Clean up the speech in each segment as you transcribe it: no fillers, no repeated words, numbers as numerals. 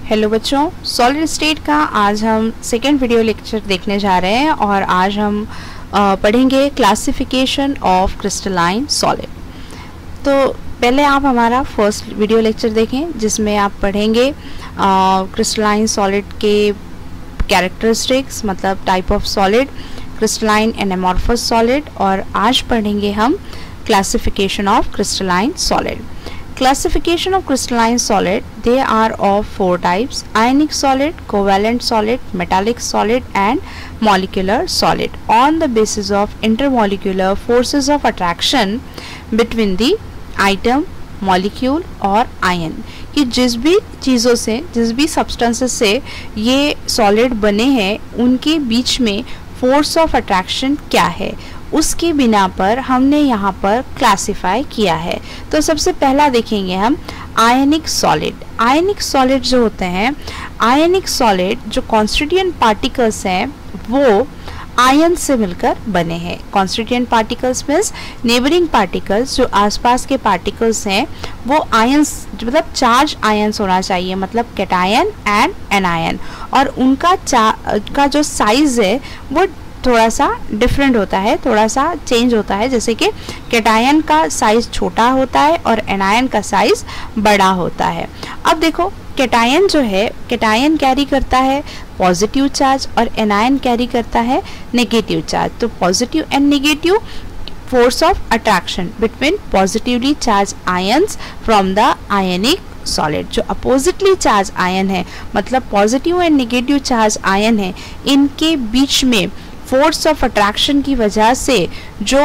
Hello बच्चों, solid state का आज हम सेकेंड वीडियो लेक्चर देखने जा रहे हैं और आज हम पढ़ेंगे क्लासिफिकेशन ऑफ क्रिस्टलाइन सॉलिड। तो पहले आप हमारा फर्स्ट वीडियो लेक्चर देखें जिसमें आप पढ़ेंगे क्रिस्टलाइन सॉलिड के कैरेक्टरिस्टिक्स, मतलब type of solid, crystalline and amorphous solid, और आज पढ़ेंगे हम classification of crystalline solid. Classification of crystalline solid, they are of four types: ionic solid, covalent solid, metallic solid and molecular solid, on the basis of intermolecular forces of attraction between the atom, molecule और ion। कि जिस भी चीज़ों से, जिस भी substances से ये सॉलिड बने हैं उनके बीच में फोर्स ऑफ अट्रैक्शन क्या है, उसके बिना पर हमने यहाँ पर क्लासिफाई किया है। तो सबसे पहला देखेंगे हम आयनिक सॉलिड। आयनिक सॉलिड जो होते हैं, आयनिक सॉलिड जो कॉन्स्टिट्यूएंट पार्टिकल्स हैं वो आयन से मिलकर बने हैं। Constituent particles means neighbouring particles, जो आसपास के पार्टिकल्स हैं वो आयंस, मतलब चार्ज आयंस होना चाहिए, मतलब कैटायन एंड एनायन, और उनका जो साइज है वो थोड़ा सा डिफरेंट होता है, थोड़ा सा चेंज होता है। जैसे कि कैटायन का साइज छोटा होता है और एनायन का साइज बड़ा होता है। अब देखो, कैटायन जो है, कैटायन कैरी करता है पॉजिटिव चार्ज और एनायन कैरी करता है नेगेटिव चार्ज। तो positive and negative force of attraction between positively charged ions from the ionic solid. जो अपोजिटली चार्ज आयन है, मतलब positive and negative charge ion है, इनके बीच में फोर्स ऑफ अट्रैक्शन की वजह से जो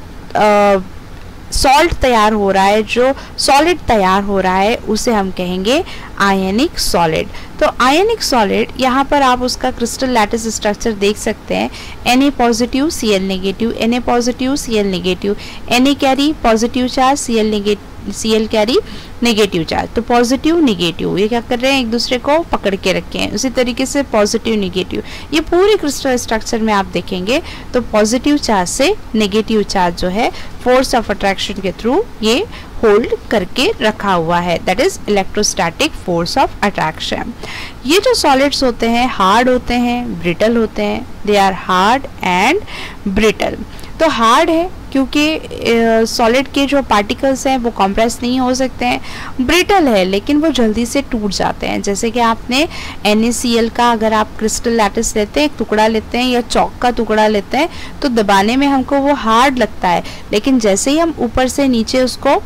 सॉल्ट तैयार हो रहा है, जो सॉलिड तैयार हो रहा है, उसे हम कहेंगे आयनिक सॉलिड। तो आयनिक सॉलिड, यहाँ पर आप उसका क्रिस्टल लैटिस स्ट्रक्चर देख सकते हैं। Na positive, Cl negative, Na positive, Cl negative, Na carry positive charge, Cl carry negative charge. तो पॉजिटिव नेगेटिव ये क्या कर रहे हैं, एक दूसरे को पकड़ के रखे हैं। उसी तरीके से पॉजिटिव नेगेटिव, ये पूरे क्रिस्टल स्ट्रक्चर में आप देखेंगे तो पॉजिटिव चार्ज से नेगेटिव चार्ज जो है फोर्स ऑफ अट्रैक्शन के थ्रू ये होल्ड करके रखा हुआ है, that is electrostatic force of attraction. ये जो सॉलिड्स होते हैं हार्ड होते हैं, ब्रिटल होते हैं। They are hard and brittle. तो हार्ड है क्योंकि सॉलिड के जो पार्टिकल्स हैं वो कंप्रेस नहीं हो सकते हैं। ब्रिटल है लेकिन वो जल्दी से टूट जाते हैं। जैसे कि आपने NaCl का अगर आप क्रिस्टल लैटिस लेते हैं, एक टुकड़ा लेते हैं या चौक का टुकड़ा लेते हैं, तो दबाने में हमको वो हार्ड लगता है, लेकिन जैसे ही हम ऊपर से नीचे उसको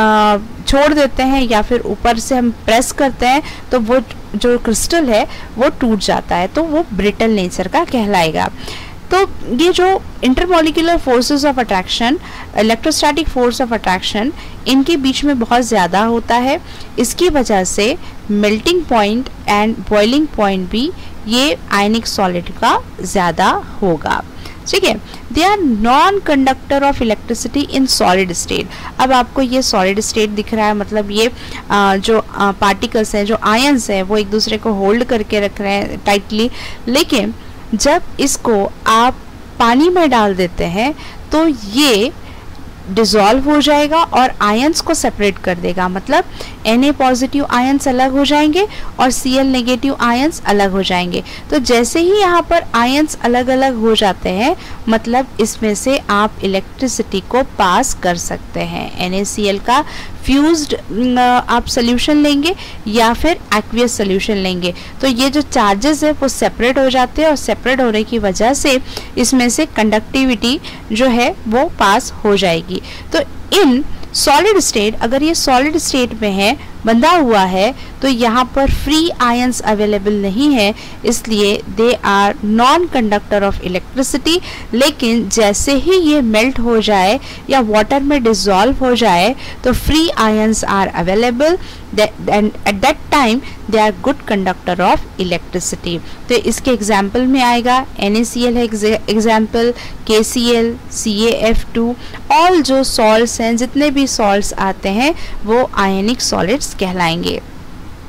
छोड़ देते हैं या फिर ऊपर से हम प्रेस करते हैं तो वो जो क्रिस्टल है वो टूट जाता है, तो वो ब्रिटल नेचर का कहलाएगा। तो ये जो intermolecular forces of attraction, electrostatic force of attraction, इनके बीच में बहुत ज़्यादा होता है। इसकी वजह से melting point and boiling point भी ये आयनिक सॉलिड का ज़्यादा होगा। ठीक है, they are non conductor of electricity in solid state. अब आपको ये सॉलिड स्टेट दिख रहा है, मतलब ये जो पार्टिकल्स हैं, जो आयंस हैं, वो एक दूसरे को होल्ड करके रख रहे हैं टाइटली, लेकिन जब इसको आप पानी में डाल देते हैं तो ये डिसॉल्व हो जाएगा और आयंस को सेपरेट कर देगा। मतलब Na पॉजिटिव आयंस अलग हो जाएंगे और Cl नेगेटिव आयंस अलग हो जाएंगे। तो जैसे ही यहाँ पर आयंस अलग अलग हो जाते हैं, मतलब इसमें से आप इलेक्ट्रिसिटी को पास कर सकते हैं। NaCl का फ्यूज्ड आप सोल्यूशन लेंगे या फिर एक्वियस सोल्यूशन लेंगे, तो ये जो चार्जेस है वो सेपरेट हो जाते हैं और सेपरेट होने की वजह से इसमें से कंडक्टिविटी जो है वो पास हो जाएगी। तो इन सॉलिड स्टेट, अगर ये सॉलिड स्टेट में है, बंधा हुआ है, तो यहाँ पर फ्री आयंस अवेलेबल नहीं है, इसलिए they are non conductor of electricity. लेकिन जैसे ही ये मेल्ट हो जाए या वाटर में डिसॉल्व हो जाए तो free ions are available, and at that time they are good conductor of electricity. तो इसके एग्जाम्पल में आएगा NaCl है एग्जाम्पल, KCl, CaF2, ऑल जो सॉल्ट्स हैं, जितने भी सॉल्ट्स आते हैं वो आयनिक सॉलिड्स कहलाएंगे।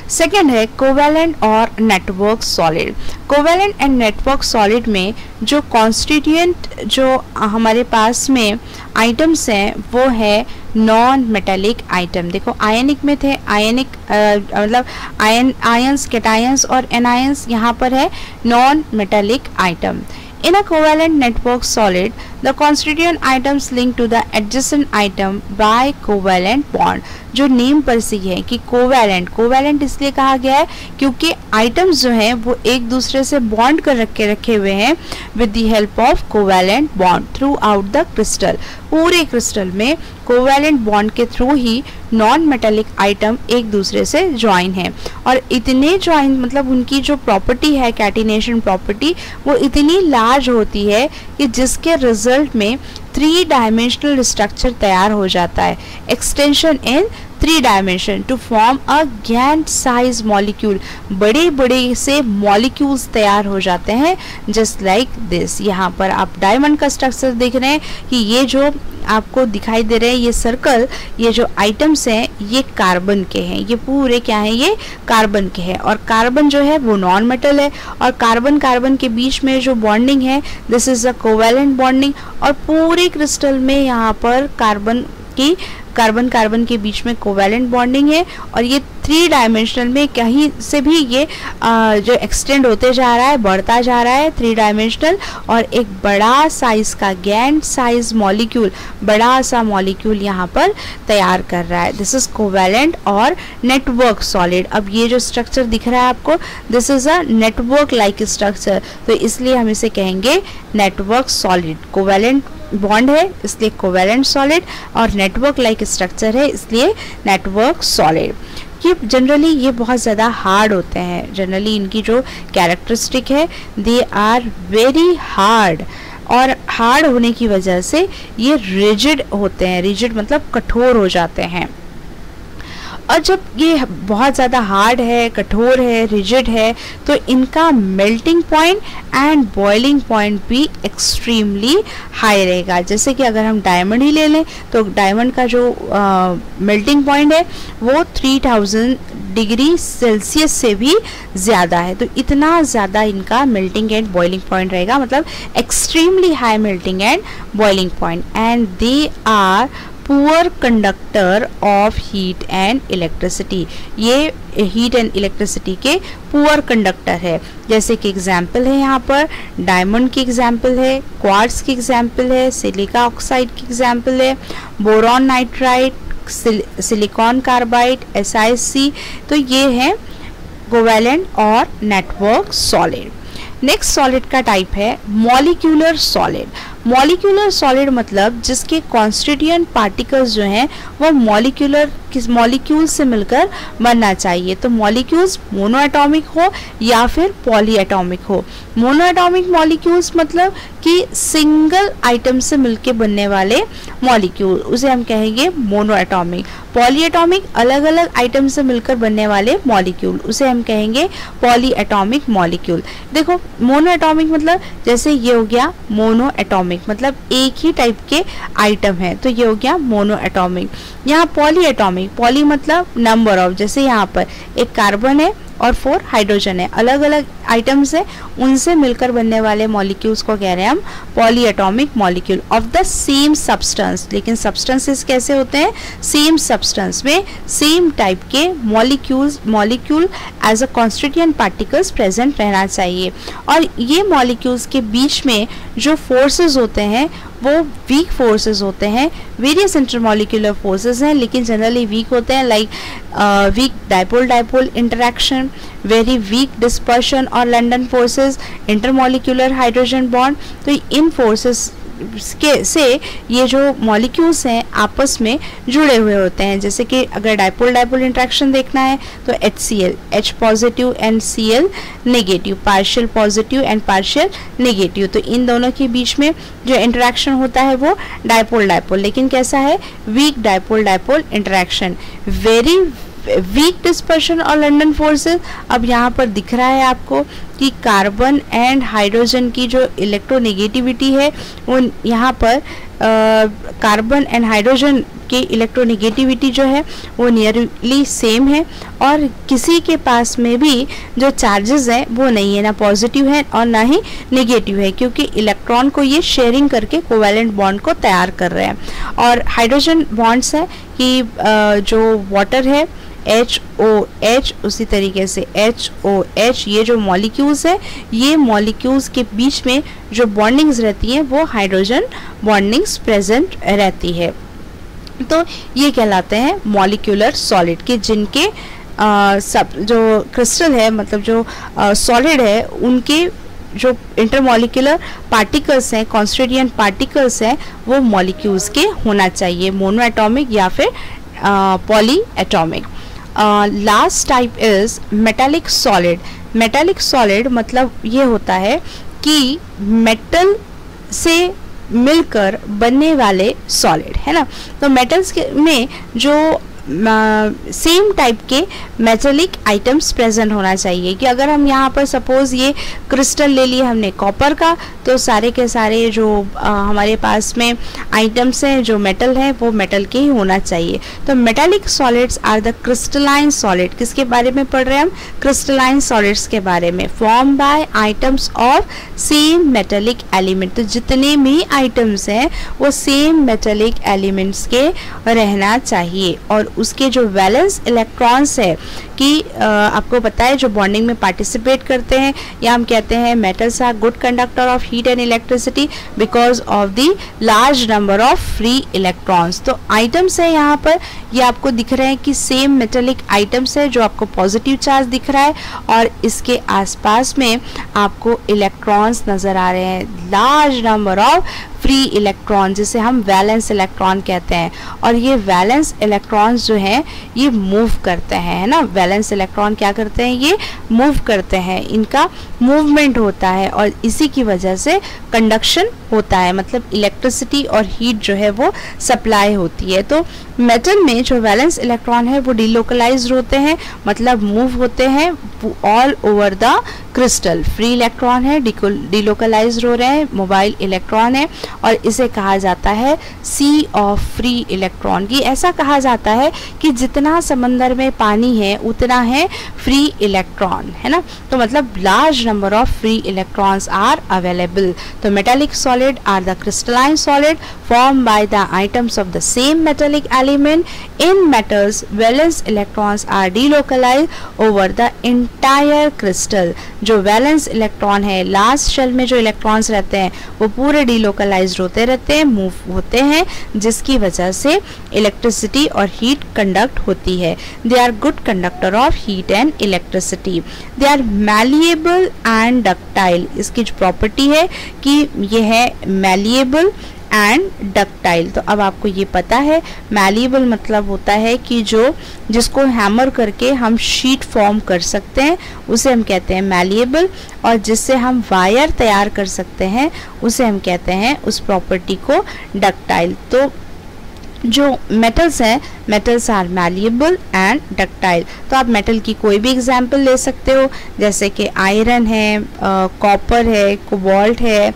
सेकेंड है कोवैलेंट और network solid. Covalent and network solid में जो कॉन्स्टिट्यूएंट जो हमारे पास में आइटम्स हैं वो है नॉन मेटेलिक आइटम। देखो आयनिक में थे आयनिक मतलब आयंस, कैटायंस और एनायंस, यहाँ पर है non metallic atom. In a covalent network solid, the constituent items link to the adjacent item by covalent bond। जो नेम पर से है कि कोवैलेंट इसलिए कहा गया है क्योंकि आइटम्स जो हैं वो एक दूसरे से बॉन्ड कर रखे हुए हैं with the help of covalent bond throughout the crystal. पूरे क्रिस्टल में कोवैलेंट बॉन्ड के थ्रू ही नॉन मेटेलिक आइटम एक दूसरे से ज्वाइन है, और इतने ज्वाइन मतलब उनकी जो प्रॉपर्टी है कैटिनेशन प्रॉपर्टी वो इतनी लार्ज होती है कि जिसके रिजल्ट में 3 डायमेंशनल स्ट्रक्चर तैयार हो जाता है, extension in 3 dimension to form a giant size molecule. बड़े बड़े से मॉलिक्यूल्स तैयार हो जाते हैं जस्ट लाइक दिस। यहाँ पर आप डायमंड का स्ट्रक्चर देख रहे हैं कि ये जो आपको दिखाई दे रहे हैं ये सर्कल, ये जो आइटम्स हैं ये कार्बन के हैं, ये पूरे क्या हैं, ये कार्बन के हैं, और कार्बन जो है वो नॉन मेटल है, और कार्बन कार्बन के बीच में जो बॉन्डिंग है this is a covalent bonding. और पूरे क्रिस्टल में यहाँ पर कार्बन कार्बन के बीच में कोवैलेंट बॉन्डिंग है, और ये 3 डायमेंशनल में कहीं से भी ये जो एक्सटेंड होते जा रहा है, बढ़ता जा रहा है 3 डायमेंशनल, और एक बड़ा साइज का गैंट साइज मॉलिक्यूल, बड़ा सा मॉलिक्यूल यहाँ पर तैयार कर रहा है। दिस इज कोवैलेंट और नेटवर्क सॉलिड। अब ये जो स्ट्रक्चर दिख रहा है आपको this is a network like structure, तो इसलिए हम इसे कहेंगे नेटवर्क सॉलिड। कोवैलेंट बॉन्ड है इसलिए कोवैलेंट सॉलिड, और नेटवर्क लाइक स्ट्रक्चर है इसलिए नेटवर्क सॉलिड। ये जनरली ये बहुत ज़्यादा हार्ड होते हैं, जनरली इनकी जो कैरेक्टरिस्टिक है दे आर वेरी हार्ड, और हार्ड होने की वजह से ये रिजिड होते हैं। रिजिड मतलब कठोर हो जाते हैं, और जब ये बहुत ज़्यादा हार्ड है, कठोर है, रिजिड है, तो इनका melting point and boiling point भी एक्सट्रीमली हाई रहेगा। जैसे कि अगर हम डायमंड ही ले लें तो डायमंड का जो मेल्टिंग पॉइंट है वो 3000 डिग्री सेल्सियस से भी ज़्यादा है, तो इतना ज़्यादा इनका मेल्टिंग एंड बॉइलिंग पॉइंट रहेगा, मतलब extremely high melting and boiling point. And they are poor conductor of heat and electricity. ये हीट एंड इलेक्ट्रिसिटी के पुअर कंडक्टर है। जैसे कि एग्जाम्पल है यहाँ पर डायमंड की एग्जाम्पल है, क्वार्ट्ज की एग्जाम्पल है, सिलिका ऑक्साइड की एग्जाम्पल है, boron nitride, silicon carbide, SiC। तो ये है कोवैलेंट और नेटवर्क सॉलिड। नेक्स्ट सॉलिड का टाइप है मॉलिक्यूलर सॉलिड। मॉलिक्यूलर सॉलिड मतलब जिसके कॉन्स्टिट्यूएंट पार्टिकल्स जो हैं वो मॉलिक्यूल से मिलकर बनना चाहिए। तो मॉलिक्यूल्स मोनोएटॉमिक हो या फिर पॉलीएटॉमिक हो। मोनोएटॉमिक मॉलिक्यूल्स मतलब कि सिंगल आइटम से मिलकर बनने वाले मॉलिक्यूल, उसे हम कहेंगे मोनोएटॉमिक। पॉलीएटॉमिक अलग अलग आइटम से मिलकर बनने वाले मॉलिक्यूल, उसे हम कहेंगे पॉलीएटॉमिक मॉलिक्यूल। देखो मोनोएटॉमिक मतलब जैसे ये हो गया मोनोएटॉमिक, मतलब एक ही टाइप के आइटम है, तो ये हो गया मोनोएटॉमिक। यहाँ पॉलीएटॉमिक, पॉली मतलब नंबर ऑफ, जैसे यहाँ पर एक कार्बन है और 4 हाइड्रोजन है, अलग अलग आइटम्स है, उनसे मिलकर बनने वाले मॉलिक्यूल्स को कह रहे हैं हम polyatomic molecule of the same substance. लेकिन सब्सटेंसेस कैसे होते हैं, सेम सब्सटेंस में सेम टाइप के molecule as a constituent particles present रहना चाहिए। और ये मॉलिक्यूल्स के बीच में जो फोर्सेस होते हैं वो वीक फोर्सेस होते हैं। वेरियस इंटरमॉलिक्यूलर फोर्सेस हैं लेकिन जनरली वीक होते हैं, like weak dipole interaction, very weak dispersion और London forces, intermolecular hydrogen bond. तो इन फोर्सेस से ये जो मॉलिक्यूल्स हैं आपस में जुड़े हुए होते हैं। जैसे कि अगर डाइपोल इंटरेक्शन देखना है तो HCl, H positive and Cl negative, partial positive and partial negative, तो इन दोनों के बीच में जो इंटरेक्शन होता है वो डाइपोल, लेकिन कैसा है, weak dipole interaction, very weak dispersion और लंडन फोर्सेस। अब यहाँ पर दिख रहा है आपको कि कार्बन एंड हाइड्रोजन की जो इलेक्ट्रोनेगेटिविटी है वो यहाँ पर कार्बन एंड हाइड्रोजन के इलेक्ट्रोनेगेटिविटी जो है वो नियरली सेम है, और किसी के पास में भी जो चार्जेस है वो नहीं है, ना पॉजिटिव है और ना ही नेगेटिव है, क्योंकि इलेक्ट्रॉन को ये शेयरिंग करके कोवैलेंट बॉन्ड को तैयार कर रहे हैं। और हाइड्रोजन बॉन्ड्स है कि जो वाटर है HOH, उसी तरीके से HOH, ये जो मॉलिक्यूल्स है, ये मॉलिक्यूल्स के बीच में जो बॉन्डिंग्स रहती हैं वो हाइड्रोजन बॉन्डिंग्स प्रेजेंट रहती है। तो ये कहलाते हैं मॉलिक्यूलर सॉलिड, कि जिनके सब जो क्रिस्टल है, मतलब जो सॉलिड है, उनके जो इंटरमॉलिक्यूलर पार्टिकल्स हैं, कॉन्स्टिट्यूएंट पार्टिकल्स हैं, वो मॉलिक्यूल्स के होना चाहिए, मोनो एटॉमिक या फिर poly atomic. Last type is metallic solid. Metallic solid मतलब ये होता है कि मेटल से मिलकर बनने वाले सॉलिड, है ना। तो मेटल्स में जो सेम टाइप के मेटेलिक आइटम्स प्रेजेंट होना चाहिए, कि अगर हम यहाँ पर सपोज ये क्रिस्टल ले लिए हमने कॉपर का, तो सारे के सारे जो हमारे पास में आइटम्स हैं जो मेटल है वो मेटल के ही होना चाहिए। तो metallic solids are the crystalline solid. किसके बारे में पढ़ रहे हैं हम? क्रिस्टलाइन सॉलिड्स के बारे में। Form by atoms of same metallic element. तो जितने भी आइटम्स हैं वो सेम मेटेलिक एलिमेंट्स के रहना चाहिए, और उसके जो वैलेंस इलेक्ट्रॉन्स है कि आपको पता है जो बॉन्डिंग में पार्टिसिपेट करते हैं, या हम कहते हैं metals are good conductor of heat and electricity because of the large number of free electrons. तो आइटम्स है यहाँ पर, ये आपको दिख रहे हैं कि सेम मेटेलिक आइटम्स है, जो आपको पॉजिटिव चार्ज दिख रहा है, और इसके आसपास में आपको इलेक्ट्रॉन्स नजर आ रहे हैं, large number of free electron, जिसे हम वैलेंस इलेक्ट्रॉन कहते हैं। और ये वैलेंस इलेक्ट्रॉन्स जो हैं ये मूव करते हैं, है ना। वैलेंस इलेक्ट्रॉन क्या करते हैं? ये मूव करते हैं, इनका मूवमेंट होता है, और इसी की वजह से कंडक्शन होता है, मतलब इलेक्ट्रिसिटी और हीट जो है वो सप्लाई होती है। तो मेटल में जो वैलेंस इलेक्ट्रॉन है वो डिलोकलाइज्ड होते हैं, मतलब मूव होते हैं all over the crystal. Free electron है, डिलोकलाइज्ड हो रहे हैं, मोबाइल इलेक्ट्रॉन है, और इसे कहा जाता है सी ऑफ फ्री इलेक्ट्रॉन। की ऐसा कहा जाता है कि जितना समंदर में पानी है उतना है फ्री इलेक्ट्रॉन, है ना। तो मतलब large number of free electrons are available. तो metallic solid are the crystalline solid formed by the atoms of the same metallic element. In metals, valence electrons are delocalized over the entire crystal. जो valence electron है, last shell में जो electrons रहते हैं वो पूरे delocalised होते रहते हैं, मूव होते हैं, जिसकी वजह से इलेक्ट्रिसिटी और हीट कंडक्ट होती है। They are good conductor of heat and electricity. They are malleable and ductile. इसकी जो प्रॉपर्टी है कि ये है मैलिएबल एंड डक्टाइल। तो अब आपको ये पता है मैलिएबल मतलब होता है कि जिसको हैमर करके हम शीट फॉर्म कर सकते हैं उसे हम कहते हैं मैलिएबल, और जिससे हम वायर तैयार कर सकते हैं उसे हम कहते हैं उस प्रॉपर्टी को डक्टाइल। तो जो मेटल्स हैं, metals are malleable and ductile. तो आप मेटल की कोई भी एग्जांपल ले सकते हो, जैसे कि आयरन है, कॉपर है, कोबाल्ट है,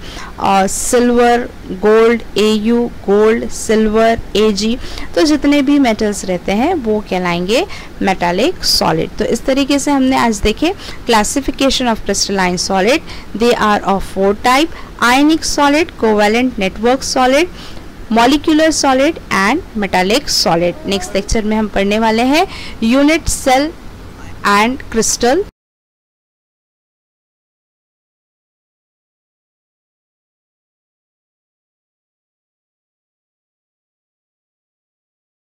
silver, gold, Au, gold, silver, Ag। तो जितने भी मेटल्स रहते हैं वो कहलाएंगे मेटालिक सॉलिड। तो इस तरीके से हमने आज देखे classification of crystalline solid. They are of 4 type: ionic solid, covalent network solid, molecular solid and metallic solid. Next lecture में हम पढ़ने वाले हैं यूनिट, सेल एंड क्रिस्टल